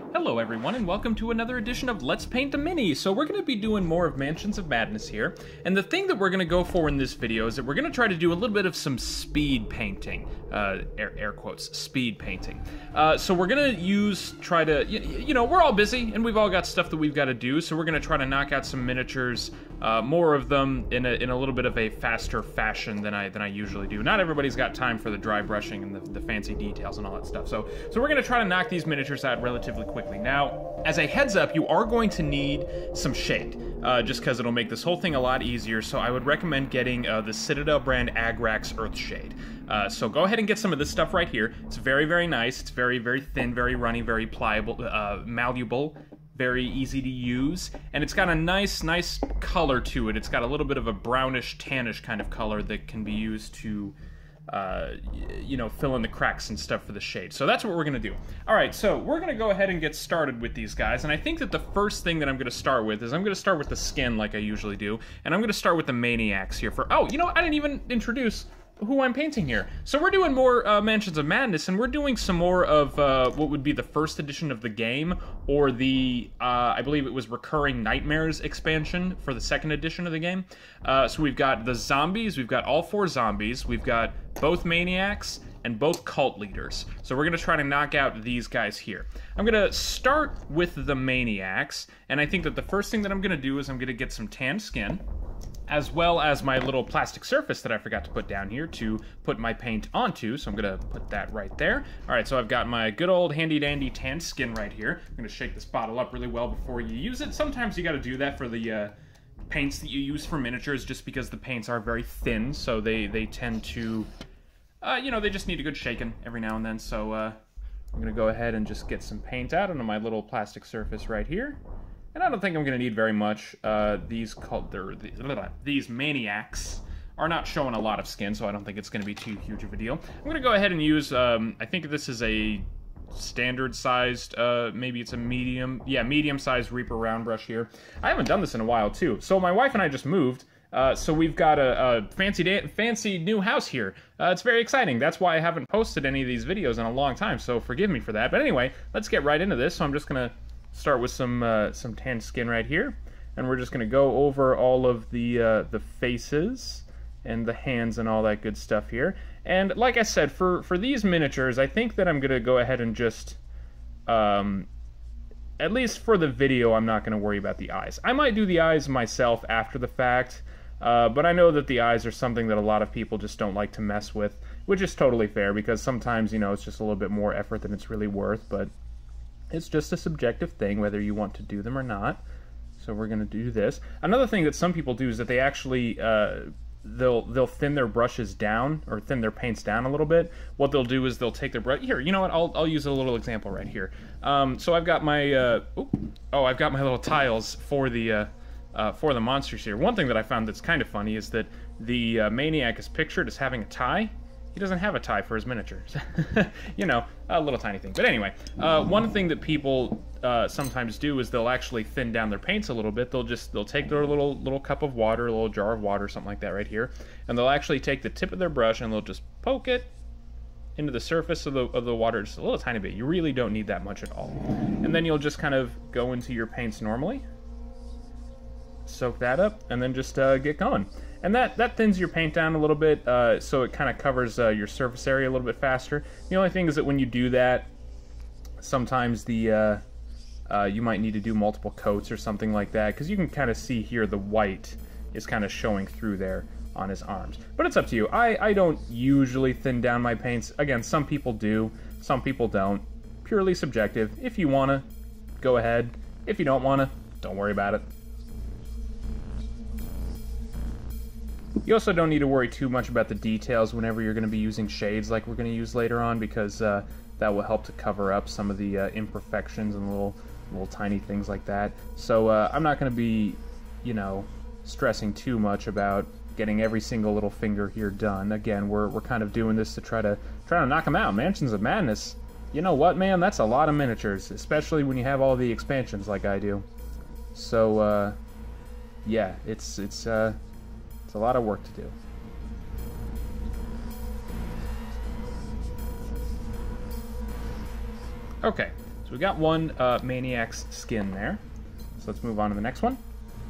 Hello everyone, and welcome to another edition of Let's Paint a Mini. So we're going to be doing more of Mansions of Madness here, and the thing that we're going to go for in this video is that we're going to try to do a little bit of some speed painting, air quotes, speed painting. So we're going to try to, you know, we're all busy, and we've all got stuff that we've got to do, so we're going to try to knock out some miniatures, more of them in a little bit of a faster fashion than I usually do. Not everybody's got time for the dry brushing and the fancy details and all that stuff, so we're going to try to knock these miniatures out relatively quickly. Now, as a heads up, you are going to need some shade, just because it'll make this whole thing a lot easier, so I would recommend getting the Citadel brand Agrax Earthshade. So go ahead and get some of this stuff right here. It's very, very nice. It's very, very thin, very runny, very pliable, malleable, very easy to use, and it's got a nice color to it. It's got a little bit of a brownish, tannish kind of color that can be used to you know, fill in the cracks and stuff for the shade. So that's what we're gonna do. All right, so we're gonna go ahead and get started with these guys, and I think that the first thing that I'm gonna start with is I'm gonna start with the skin like I usually do, and I'm gonna start with the Maniacs here for, oh, you know, I didn't even introduce who I'm painting here. So we're doing more Mansions of Madness, and we're doing some more of what would be the first edition of the game, or the, I believe it was Recurring Nightmares expansion for the second edition of the game. So we've got the zombies, we've got all 4 zombies, we've got both Maniacs, and both cult leaders. So we're gonna try to knock out these guys here. I'm gonna start with the Maniacs, and I think that the first thing that I'm gonna do is I'm gonna get some tanned skin, as well as my little plastic surface that I forgot to put down here to put my paint onto, so I'm gonna put that right there. All right, so I've got my good old handy-dandy tanned skin right here. I'm gonna shake this bottle up really well before you use it. Sometimes you gotta do that for the paints that you use for miniatures, just because the paints are very thin, so they tend to, you know, they just need a good shaking every now and then. So I'm gonna go ahead and just get some paint out onto my little plastic surface right here. And I don't think I'm going to need very much. These Maniacs are not showing a lot of skin, so I don't think it's going to be too huge of a deal. I'm going to go ahead and use, I think this is a standard-sized, maybe it's a medium-sized Reaper round brush here. I haven't done this in a while, too. So my wife and I just moved, so we've got a fancy new house here. It's very exciting. That's why I haven't posted any of these videos in a long time, so forgive me for that. But anyway, let's get right into this. So I'm just going to start with some tanned skin right here, and we're just going to go over all of the faces and the hands and all that good stuff here. And like I said, for these miniatures, I think that I'm going to go ahead and just, at least for the video, I'm not going to worry about the eyes. I might do the eyes myself after the fact, but I know that the eyes are something that a lot of people just don't like to mess with, which is totally fair, because sometimes, you know, it's just a little bit more effort than it's really worth, but it's just a subjective thing, whether you want to do them or not. So we're going to do this. Another thing that some people do is that they actually, they'll thin their brushes down, or thin their paints down a little bit. What they'll do is they'll take their brush, here, you know what, I'll use a little example right here. So I've got my, I've got my little tiles for the monsters here. One thing that I found that's kind of funny is that the Maniac is pictured as having a tie. He doesn't have a tie for his miniatures. You know, a little tiny thing. But anyway, one thing that people sometimes do is they'll actually thin down their paints a little bit. They'll take their little cup of water, a little jar of water, something like that right here, and they'll actually take the tip of their brush and they'll just poke it into the surface of the water just a little tiny bit. You really don't need that much at all. And then you'll just kind of go into your paints normally, soak that up, and then just get going. And that thins your paint down a little bit, so it kind of covers your surface area a little bit faster. The only thing is that when you do that, sometimes you might need to do multiple coats or something like that, because you can kind of see here the white is kind of showing through there on his arms. But it's up to you. I don't usually thin down my paints. Again, some people do, some people don't. Purely subjective. If you want to, go ahead. If you don't want to, don't worry about it. You also don't need to worry too much about the details whenever you're going to be using shades like we're going to use later on, because that will help to cover up some of the imperfections and little tiny things like that. So I'm not going to be, you know, stressing too much about getting every single little finger here done. Again, we're kind of doing this to try to knock them out. Mansions of Madness, you know what, man? That's a lot of miniatures, especially when you have all the expansions like I do. So yeah, it's a lot of work to do. Okay, So we got one Maniacs skin there. So let's move on to the next one.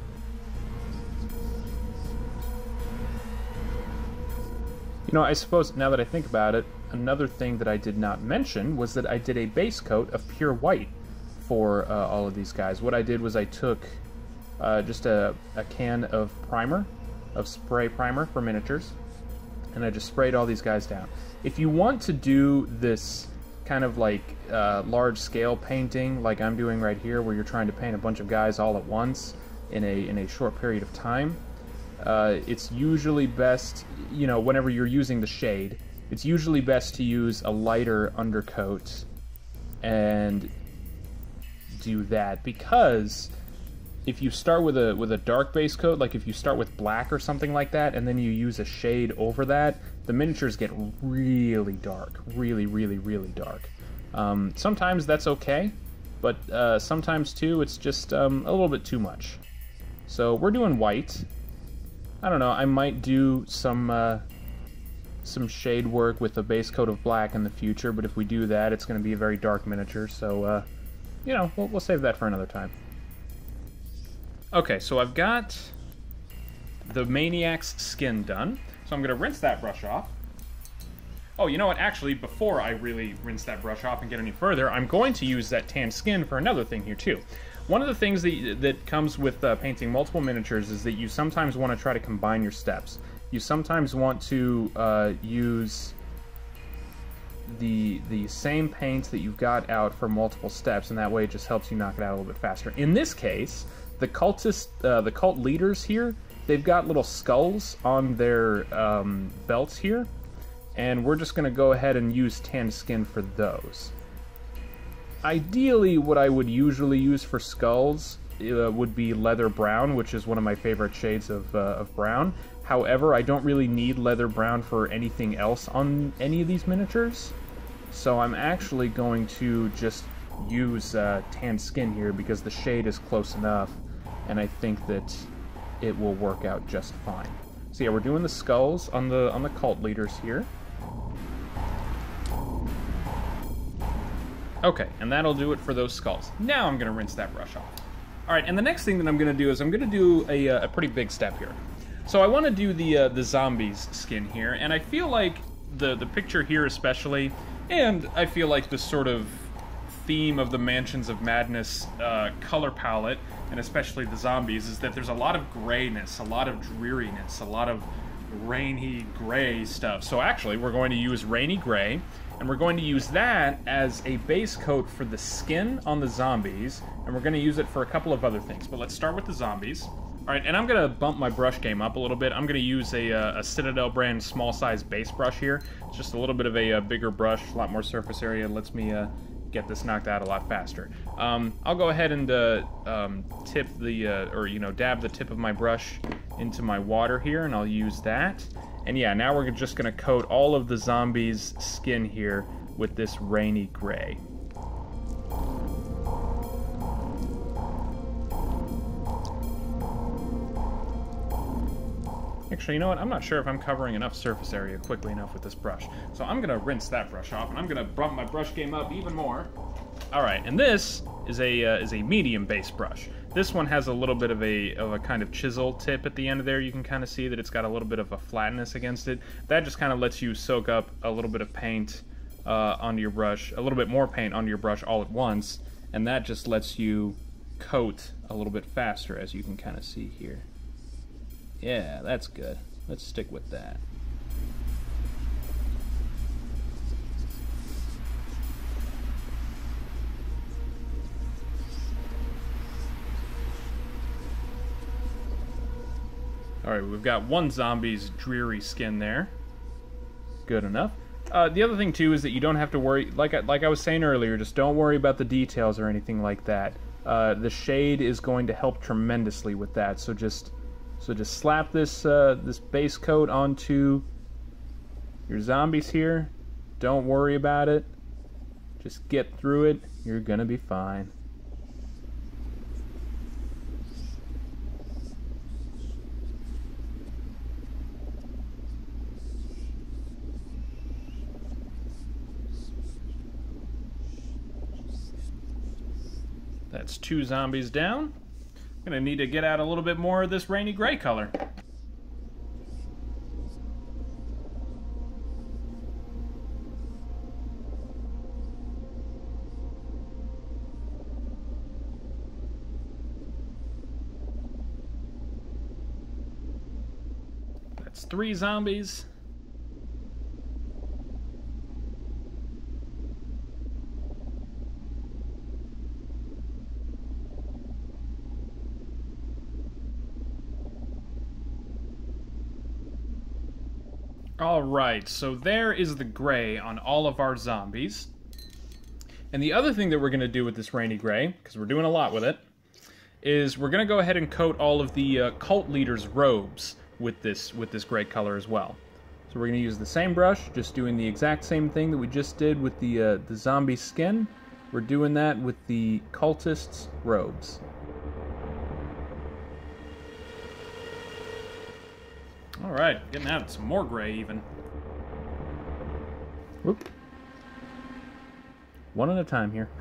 You know, I suppose, now that I think about it, another thing that I did not mention was that I did a base coat of pure white for all of these guys. What I did was I took just a can of primer, of spray primer for miniatures, and I just sprayed all these guys down. If you want to do this kind of like large-scale painting like I'm doing right here, where you're trying to paint a bunch of guys all at once in a short period of time, it's usually best, you know, whenever you're using the shade, it's usually best to use a lighter undercoat and do that, because if you start with a dark base coat, like if you start with black or something like that, and then you use a shade over that, the miniatures get really dark, really dark. Sometimes that's okay, but sometimes too it's just a little bit too much. So we're doing white. I don't know, I might do some shade work with a base coat of black in the future, but if we do that, it's going to be a very dark miniature, so, you know, we'll save that for another time. Okay, so I've got the Maniacs skin done, so I'm going to rinse that brush off. Oh, you know what, actually, before I really rinse that brush off and get any further, I'm going to use that tan skin for another thing here, too. One of the things that comes with painting multiple miniatures is that you sometimes want to try to combine your steps. You sometimes want to use the same paint that you've got out for multiple steps, and that way it just helps you knock it out a little bit faster. In this case, the cult leaders here, they've got little skulls on their belts here, and we're just going to go ahead and use tan skin for those. Ideally, what I would usually use for skulls would be leather brown, which is one of my favorite shades of brown. However, I don't really need leather brown for anything else on any of these miniatures, so I'm actually going to just use tan skin here because the shade is close enough, and I think that it will work out just fine. So yeah, we're doing the skulls on the cult leaders here. Okay, and that'll do it for those skulls. Now I'm going to rinse that brush off. Alright, and the next thing that I'm going to do is I'm going to do a pretty big step here. So I want to do the zombies skin here, and I feel like the picture here especially, and I feel like the sort of theme of the Mansions of Madness color palette, and especially the zombies, is that there's a lot of grayness, a lot of dreariness, a lot of rainy gray stuff. So actually, we're going to use rainy gray, and we're going to use that as a base coat for the skin on the zombies, and we're going to use it for a couple of other things. But let's start with the zombies. Alright, and I'm going to bump my brush game up a little bit. I'm going to use a Citadel brand small size base brush here. It's just a little bit of a bigger brush, a lot more surface area, lets me get this knocked out a lot faster. I'll go ahead and tip the, dab the tip of my brush into my water here, and I'll use that. And yeah, now we're just going to coat all of the zombies' skin here with this rainy gray. Actually, you know what? I'm not sure if I'm covering enough surface area quickly enough with this brush. So I'm going to rinse that brush off, and I'm going to bump my brush game up even more. Alright, and this is a medium base brush. This one has a little bit of a kind of chisel tip at the end of there. You can kind of see that it's got a little bit of a flatness against it. That just kind of lets you soak up a little bit of paint onto your brush, a little bit more paint onto your brush all at once, and that just lets you coat a little bit faster, as you can kind of see here. Yeah, that's good. Let's stick with that. Alright, we've got one zombie's dreary skin there. Good enough. The other thing, too, is that you don't have to worry, like I was saying earlier, just don't worry about the details or anything like that. The shade is going to help tremendously with that, so just slap this this base coat onto your zombies here. Don't worry about it. Just get through it. You're gonna be fine. That's 2 zombies down. I'm gonna need to get out a little bit more of this rainy gray color. That's 3 zombies. Alright, so there is the gray on all of our zombies. And the other thing that we're going to do with this rainy gray, because we're doing a lot with it, is we're going to go ahead and coat all of the cult leaders' robes with this gray color as well. So we're going to use the same brush, just doing the exact same thing that we just did with the zombie skin. We're doing that with the cultists' robes. Alright, getting out some more gray even. Whoop. One at a time here.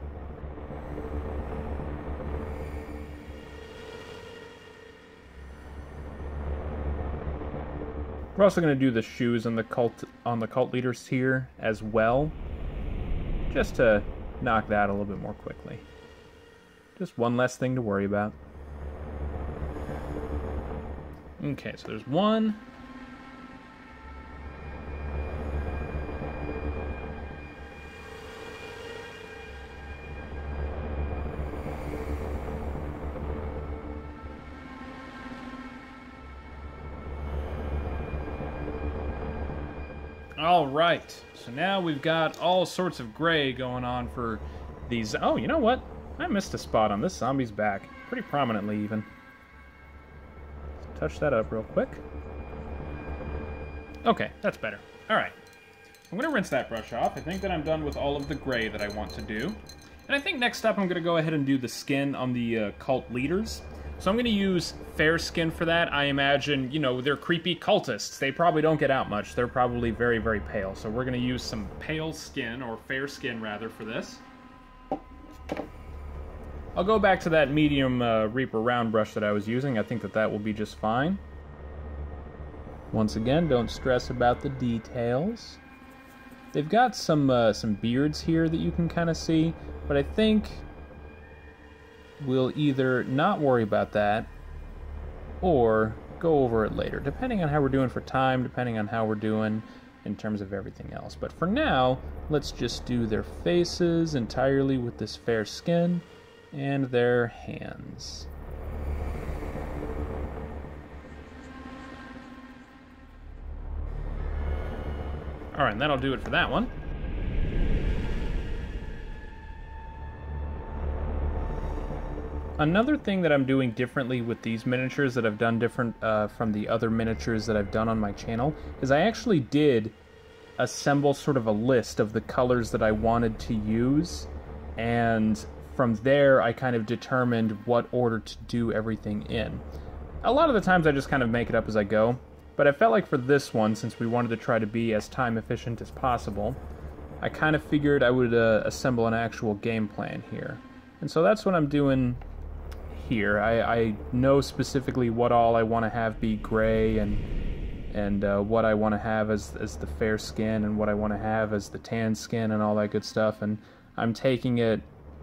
We're also going to do the shoes on the cult leaders here as well, just to knock that a little bit more quickly. Just one less thing to worry about. Okay, so there's 1. All right, so now we've got all sorts of gray going on for these. Oh, you know what? I missed a spot on this zombie's back, pretty prominently even. Touch that up real quick. Okay, that's better. All right. I'm going to rinse that brush off. I think that I'm done with all of the gray that I want to do. And I think next up I'm going to go ahead and do the skin on the cult leaders. So I'm going to use fair skin for that. I imagine, you know, they're creepy cultists. They probably don't get out much. They're probably very, very pale. So we're going to use some pale skin, or fair skin rather, for this. I'll go back to that medium Reaper round brush that I was using. I think that that will be just fine. Once again, don't stress about the details. They've got some beards here that you can kind of see, but I think we'll either not worry about that or go over it later, depending on how we're doing for time, depending on how we're doing in terms of everything else. But for now, let's just do their faces entirely with this fair skin, and their hands. Alright, and that'll do it for that one. Another thing that I'm doing differently with these miniatures that I've done different from the other miniatures that I've done on my channel is I actually did assemble sort of a list of the colors that I wanted to use, and from there, I kind of determined what order to do everything in. A lot of the times I just kind of make it up as I go, but I felt like for this one, since we wanted to try to be as time efficient as possible, I kind of figured I would assemble an actual game plan here. And so that's what I'm doing here. I know specifically what all I want to have be gray, and what I want to have as the fair skin, and what I want to have as the tan skin, and all that good stuff, and I'm taking it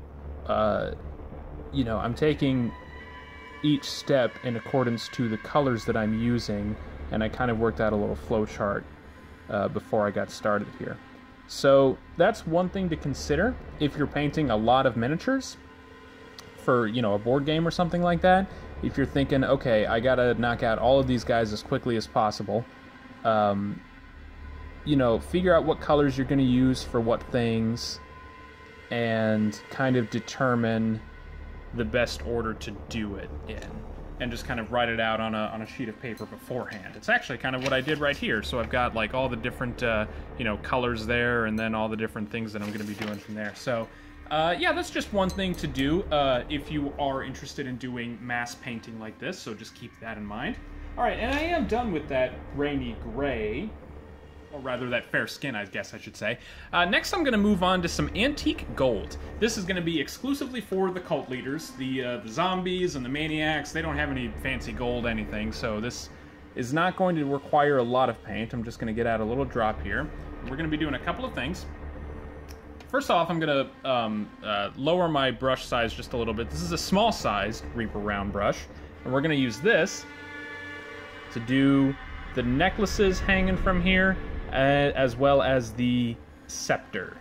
you know, I'm taking each step in accordance to the colors that I'm using, and I kind of worked out a little flow chart before I got started here. So that's one thing to consider if you're painting a lot of miniatures for, you know, a board game or something like that. If you're thinking, okay, I gotta knock out all of these guys as quickly as possible, you know, figure out what colors you're going to use for what things, and kind of determine the best order to do it in, and just kind of write it out on a sheet of paper beforehand. It's actually kind of what I did right here. So I've got like all the different you know, colors there, and then all the different things that I'm going to be doing from there. So yeah, that's just one thing to do if you are interested in doing mass painting like this, so just keep that in mind. Alright, and I am done with that rainy gray. Or rather, that fair skin, I guess I should say. Next, I'm going to move on to some antique gold. This is going to be exclusively for the cult leaders. The zombies and the maniacs, they don't have any fancy gold anything, so this is not going to require a lot of paint. I'm just going to get out a little drop here. We're going to be doing a couple of things. First off, I'm going to lower my brush size just a little bit. This is a small-sized Reaper round brush, and we're going to use this to do the necklaces hanging from here, as well as the scepter.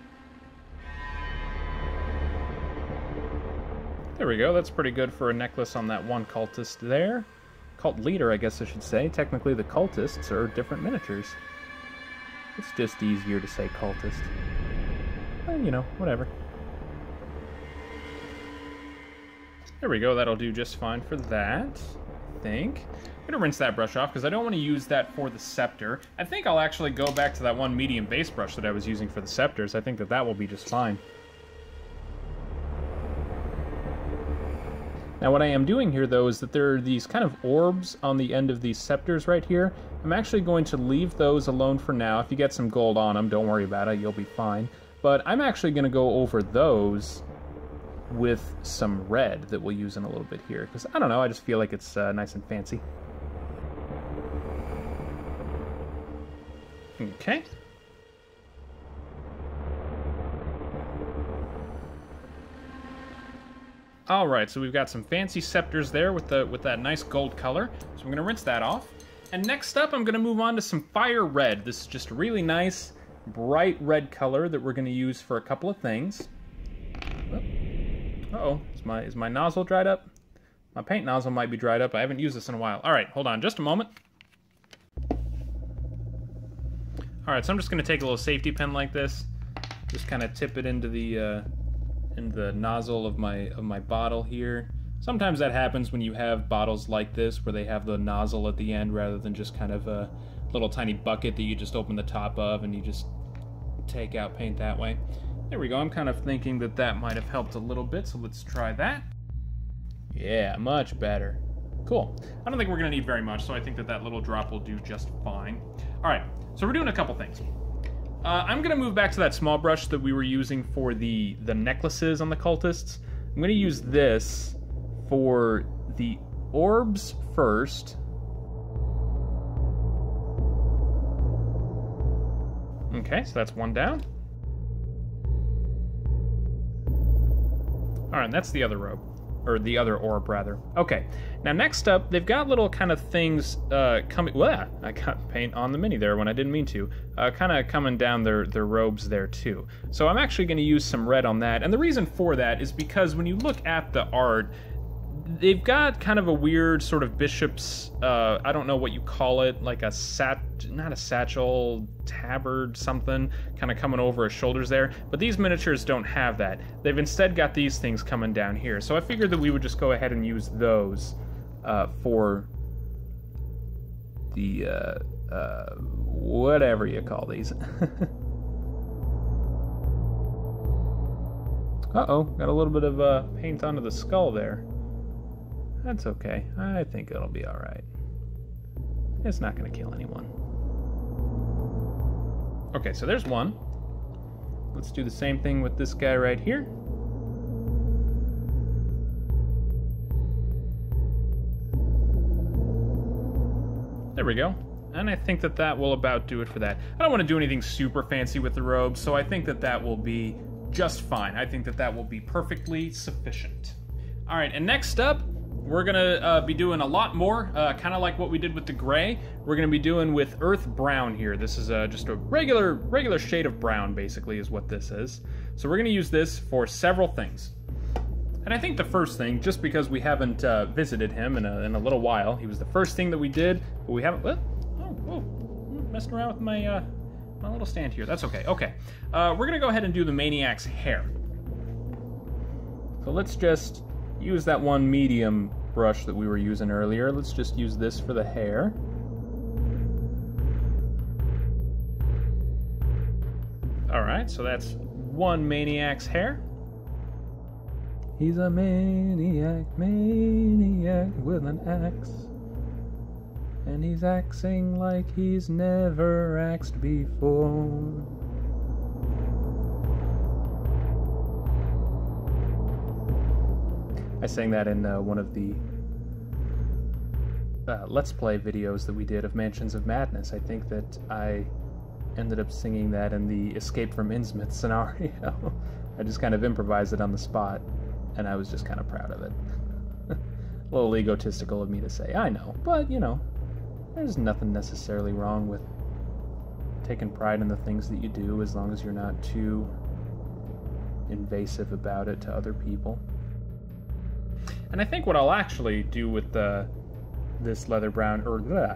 There we go, that's pretty good for a necklace on that one cultist there. Cult leader, I guess I should say. Technically the cultists are different miniatures. It's just easier to say cultist. Well, you know, whatever. There we go, that'll do just fine for that, I think. I'm going to rinse that brush off because I don't want to use that for the scepter. I think I'll actually go back to that one medium base brush that I was using for the scepters. I think that that will be just fine. Now what I am doing here though is that there are these kind of orbs on the end of these scepters right here. I'm actually going to leave those alone for now. If you get some gold on them, don't worry about it, you'll be fine. But I'm actually going to go over those with some red that we'll use in a little bit here. Because, I don't know, I just feel like it's nice and fancy. Okay. All right, so we've got some fancy scepters there with that nice gold color. So I'm going to rinse that off. And next up, I'm going to move on to some fire red. This is just a really nice, bright red color that we're going to use for a couple of things. Uh-oh, is my nozzle dried up? My paint nozzle might be dried up. I haven't used this in a while. All right, hold on just a moment. All right, so I'm just going to take a little safety pin like this. Just kind of tip it into the nozzle of my bottle here. Sometimes that happens when you have bottles like this where they have the nozzle at the end rather than just kind of a little tiny bucket that you just open the top of and you just take out paint that way. There we go. I'm kind of thinking that that might have helped a little bit, so let's try that. Yeah, much better. Cool. I don't think we're going to need very much, so I think that that little drop will do just fine. All right, so we're doing a couple things. I'm going to move back to that small brush that we were using for the necklaces on the cultists. I'm going to use this for the orbs first. Okay, so that's one down. All right, that's the other robe. Or the other orb, rather. Okay, now next up, they've got little kind of things coming... Well, I got paint on the mini there when I didn't mean to. Kind of coming down their robes there, too. So I'm actually going to use some red on that. And the reason for that is because when you look at the art, they've got kind of a weird sort of bishop's... I don't know what you call it, like a not a satchel, tabard, something, kind of coming over his shoulders there. But these miniatures don't have that. They've instead got these things coming down here. So I figured that we would just go ahead and use those for the, whatever you call these. Uh-oh, got a little bit of paint onto the skull there. That's okay. I think it'll be all right. It's not going to kill anyone. Okay, so there's one. Let's do the same thing with this guy right here. There we go. And I think that that will about do it for that. I don't want to do anything super fancy with the robe, so I think that that will be just fine. I think that that will be perfectly sufficient. All right, and next up, we're gonna be doing a lot more, kind of like what we did with the gray. We're gonna be doing with earth brown here. This is just a regular shade of brown, basically, is what this is. So we're gonna use this for several things. And I think the first thing, just because we haven't visited him in a little while, he was the first thing that we did, but we haven't. Messing around with my my little stand here. That's okay. Okay, we're gonna go ahead and do the Maniac's hair. So let's just use that one medium brush that we were using earlier. Let's just use this for the hair. Alright, so that's one Maniac's hair. He's a maniac with an axe. and he's axing like he's never axed before. I sang that in one of the Let's Play videos that we did of Mansions of Madness. I think that I ended up singing that in the Escape from Innsmouth scenario. I just kind of improvised it on the spot, and I was just kind of proud of it. A little egotistical of me to say, I know, but, you know, there's nothing necessarily wrong with taking pride in the things that you do, as long as you're not too invasive about it to other people. And I think what I'll actually do with this earth brown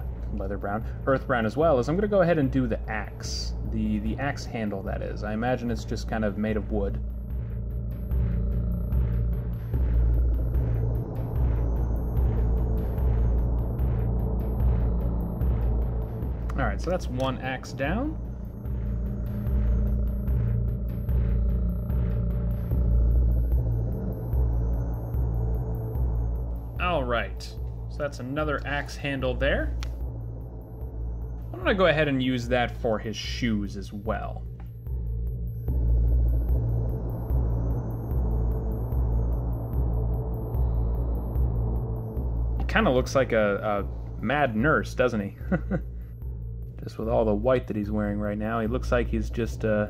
as well is I'm going to go ahead and do the axe. The axe handle, that is. I imagine it's just kind of made of wood. Alright, so that's one axe down. Alright, so that's another axe handle there. I'm going to go ahead and use that for his shoes as well. He kind of looks like a mad nurse, doesn't he? Just with all the white that he's wearing right now, he looks like he's just a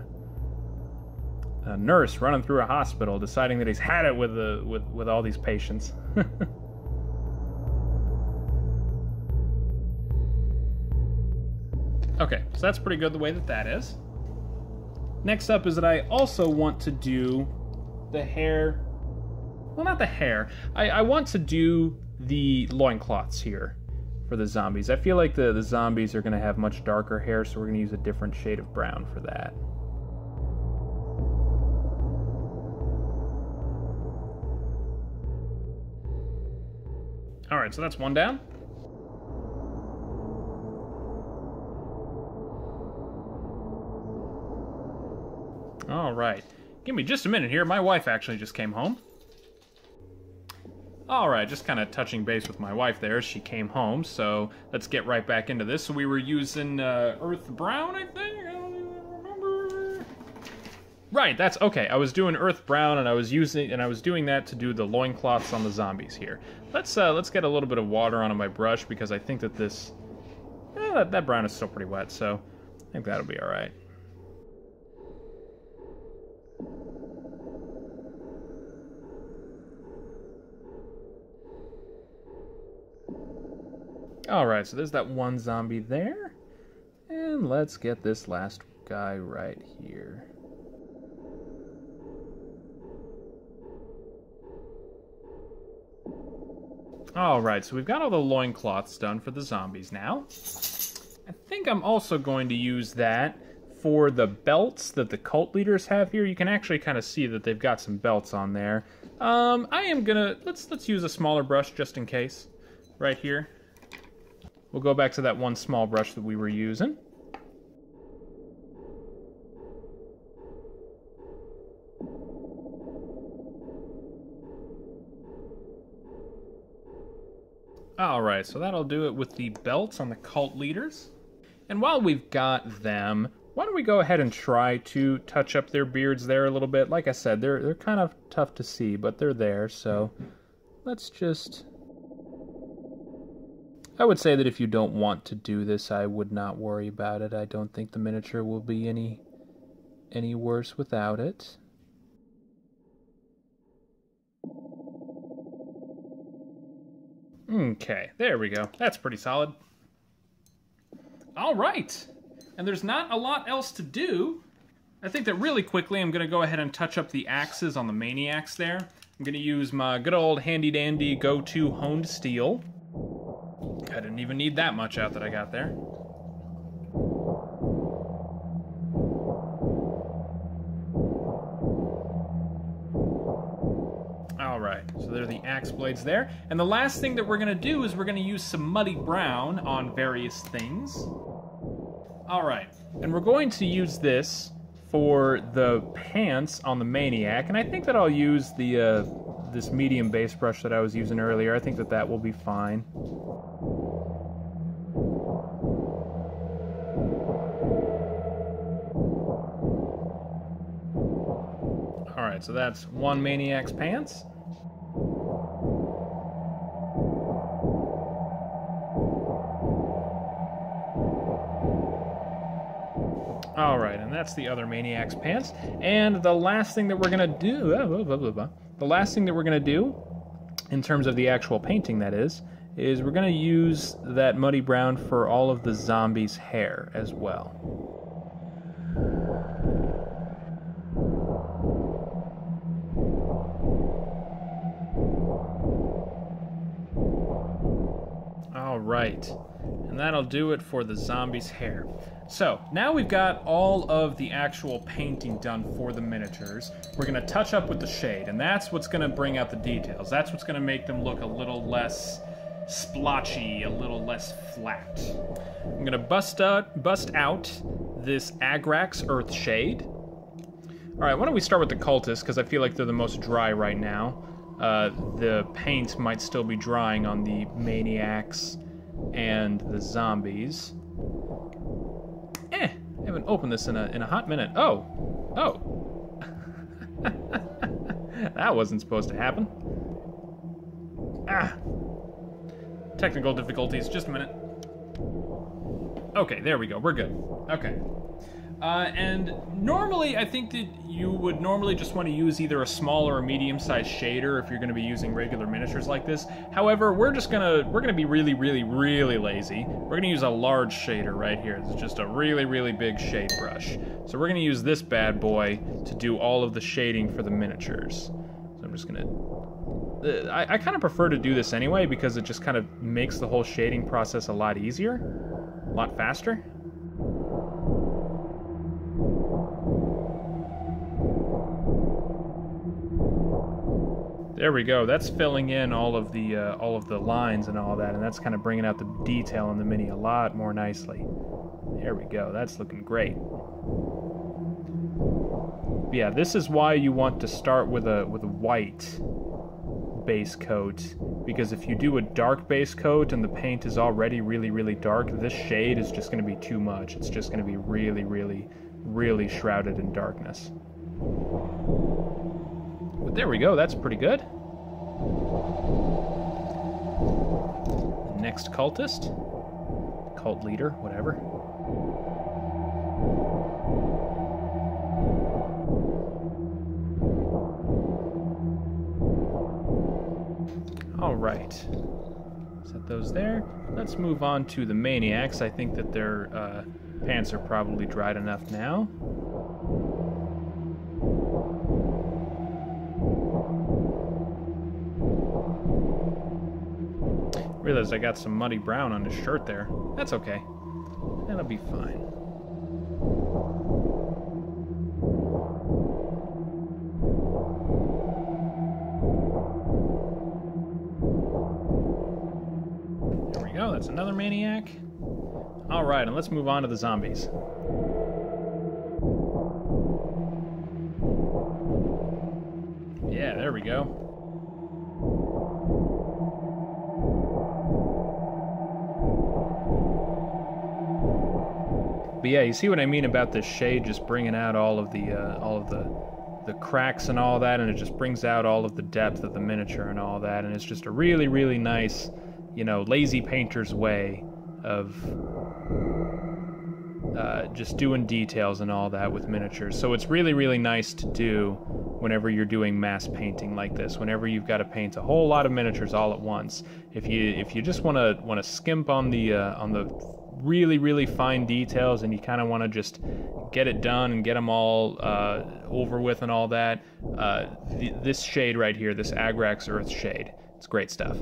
nurse running through a hospital, deciding that he's had it with all these patients. Okay, so that's pretty good the way that is. Next up is that I also want to do the hair. Well, not the hair. I want to do the loincloths here for the zombies. I feel like the zombies are going to have much darker hair, so we're going to use a different shade of brown for that. Alright, so that's one down. Alright, give me just a minute here. My wife actually just came home. Alright, just kind of touching base with my wife there. She came home, so let's get right back into this. So we were using earth brown, I think? I don't even remember. Right, that's okay. I was doing earth brown, and I was doing that to do the loincloths on the zombies here. Let's get a little bit of water onto my brush, because I think that this that brown is still pretty wet, so I think that'll be alright. Alright, so there's that one zombie there. And let's get this last guy right here. Alright, so we've got all the loincloths done for the zombies now. I think I'm also going to use that for the belts that the cult leaders have here. You can actually kind of see that they've got some belts on there. I am gonna... Let's use a smaller brush just in case. Right here. We'll go back to that one small brush that we were using. Alright, so that'll do it with the belts on the cult leaders. And while we've got them, why don't we go ahead and try to touch up their beards there a little bit. Like I said, they're kind of tough to see, but they're there, so let's just... I would say that if you don't want to do this, I would not worry about it. I don't think the miniature will be any worse without it. Okay, there we go. That's pretty solid. All right, and there's not a lot else to do. I think that really quickly I'm going to go ahead and touch up the axes on the Maniacs there. I'm going to use my good old handy-dandy go-to honed steel. I didn't even need that much out that I got there. Alright, so there are the axe blades there. And the last thing that we're going to do is we're going to use some muddy brown on various things. Alright, and we're going to use this for the pants on the Maniac. And I think that I'll use the this medium base brush that I was using earlier. I think that that will be fine. Alright, so that's one Maniac's pants. Alright, and that's the other Maniac's pants. And the last thing that we're gonna do, the last thing that we're gonna do, in terms of the actual painting that is we're gonna use that muddy brown for all of the zombies' hair as well. Alright, and that'll do it for the zombies' hair. So, now we've got all of the actual painting done for the miniatures. We're going to touch up with the shade, and that's what's going to bring out the details. That's what's going to make them look a little less splotchy, a little less flat. I'm going to bust out this Agrax Earthshade. Alright, why don't we start with the cultists, because I feel like they're the most dry right now. The paint might still be drying on the Maniacs and the zombies. I haven't opened this in a hot minute. Oh. That wasn't supposed to happen. Technical difficulties, just a minute. Okay, there we go, we're good. Okay. And normally, I think that you would normally just want to use either a small or a medium-sized shader if you're going to be using regular miniatures like this. However, we're gonna be really, really, really lazy. We're gonna use a large shader right here. This is just a really, really big shade brush. So we're gonna use this bad boy to do all of the shading for the miniatures. So I'm just gonna... I kind of prefer to do this anyway because it just kind of makes the whole shading process a lot easier, a lot faster. There we go. That's filling in all of the lines and all that, and that's kind of bringing out the detail in the mini a lot more nicely. There we go. That's looking great. Yeah, this is why you want to start with a white base coat, because if you do a dark base coat and the paint is already really, really dark, this shade is just going to be too much. It's just going to be really, really, really shrouded in darkness. But there we go, that's pretty good. Next cultist. Cult leader, whatever. Alright. Set those there. Let's move on to the Maniacs. I think that their pants are probably dried enough now. Realized I got some muddy brown on his shirt there. That's okay. That'll be fine. There we go, that's another Maniac. Alright, and let's move on to the zombies. Yeah, there we go. But yeah, you see what I mean about this shade just bringing out all of the cracks and all that, and it just brings out all of the depth of the miniature and all that, and it's just a really, really nice, you know, lazy painter's way of just doing details and all that with miniatures. So it's really, really nice to do whenever you're doing mass painting like this, whenever you've got to paint a whole lot of miniatures all at once. If you just want to skimp on the really, really fine details, and you kind of want to just get it done and get them all over with and all that, this shade right here, this Agrax Earthshade, it's great stuff.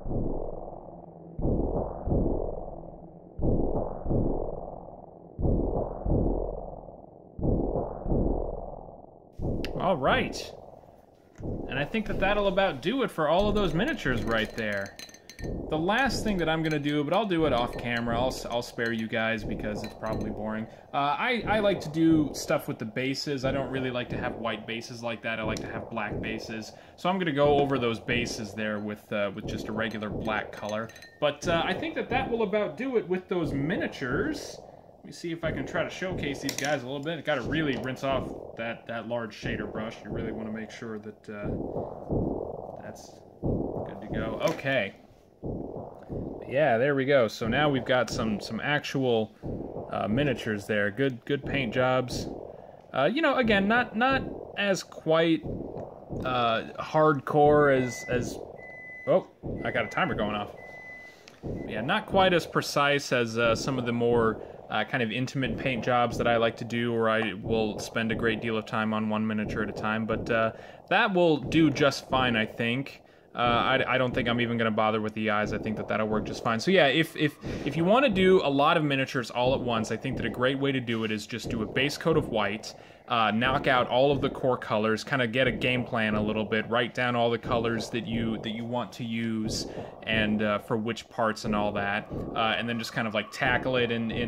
All right, and I think that that'll about do it for all of those miniatures right there. The last thing that I'm going to do, but I'll do it off camera, I'll spare you guys because it's probably boring. I like to do stuff with the bases. I don't really like to have white bases like that. I like to have black bases. So I'm going to go over those bases there with just a regular black color. But I think that will about do it with those miniatures. me see if I can try to showcase these guys a little bit. Got to really rinse off that large shader brush. You really want to make sure that that's good to go. Okay. Yeah, there we go. So now we've got some actual miniatures there. Good paint jobs. You know, again, not as quite hardcore as oh, I got a timer going off. Yeah, not quite as precise as some of the more kind of intimate paint jobs that I like to do, where I will spend a great deal of time on one miniature at a time, but that will do just fine, I think. I don't think I'm even going to bother with the eyes. I think that'll work just fine. So yeah, if you want to do a lot of miniatures all at once, I think that a great way to do it is just do a base coat of white, knock out all of the core colors, kind of get a game plan a little bit, write down all the colors that you want to use and for which parts and all that, and then just kind of like tackle it in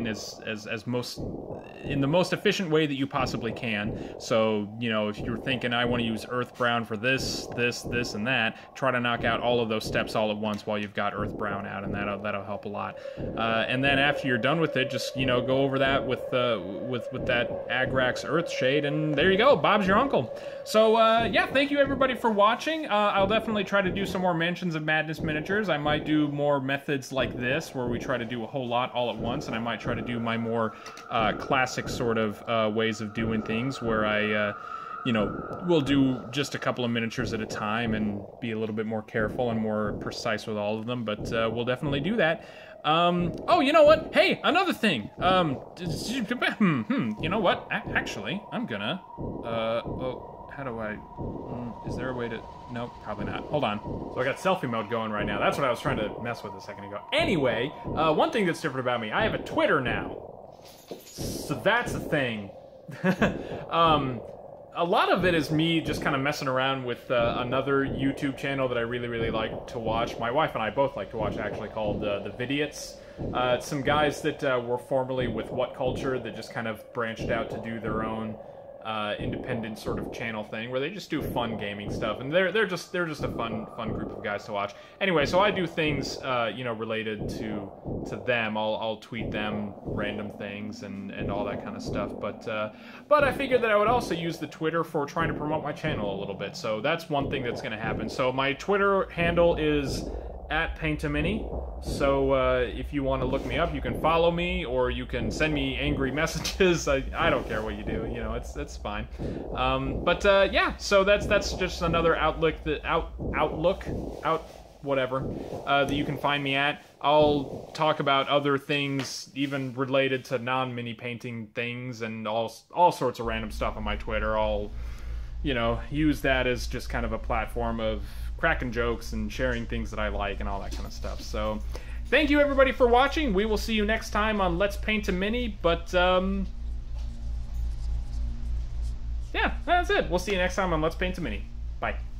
the most efficient way that you possibly can. So, you know, if you're thinking I want to use earth brown for this, and that, try to knock out all of those steps all at once while you've got earth brown out, and that'll help a lot. And then after you're done with it, just, you know, go over that with that Agrax Earthshade, and there you go. Bob's your uncle. So yeah, thank you everybody for watching. I'll definitely try to do some more Mansions of Madness miniatures. I might do more methods like this, where we try to do a whole lot all at once, and I might try to do my more classic sort of ways of doing things, where I you know, we'll do just a couple of miniatures at a time and be a little bit more careful and more precise with all of them, but we'll definitely do that. Oh, you know what? Hey, another thing. You know what? Actually, I'm gonna, oh, how do I, is there a way to, nope, probably not. Hold on. So I got selfie mode going right now. That's what I was trying to mess with a second ago. Anyway, one thing that's different about me, I have a Twitter now. So that's a thing. A lot of it is me just kind of messing around with another YouTube channel that I really like to watch. My wife and I both like to watch, actually, called The Vidiots. It's some guys that were formerly with What Culture that just kind of branched out to do their own independent sort of channel thing, where they just do fun gaming stuff, and they're just a fun group of guys to watch. Anyway, so I do things you know, related to them. I'll tweet them random things and all that kind of stuff. But I figured that I would also use the Twitter for trying to promote my channel a little bit. So that's one thing that's going to happen. So my Twitter handle is @PaintAMini. So if you want to look me up, you can follow me, or you can send me angry messages. I don't care what you do, you know, it's fine. Yeah, so that's just another whatever that you can find me at. I'll talk about other things, even related to non-mini painting things, and all sorts of random stuff on my Twitter. I'll, you know, use that as just kind of a platform of cracking jokes and sharing things that I like and all that kind of stuff. So thank you everybody for watching. We will see you next time on Let's Paint a Mini, but yeah, that's it. We'll see you next time on Let's Paint a Mini. Bye.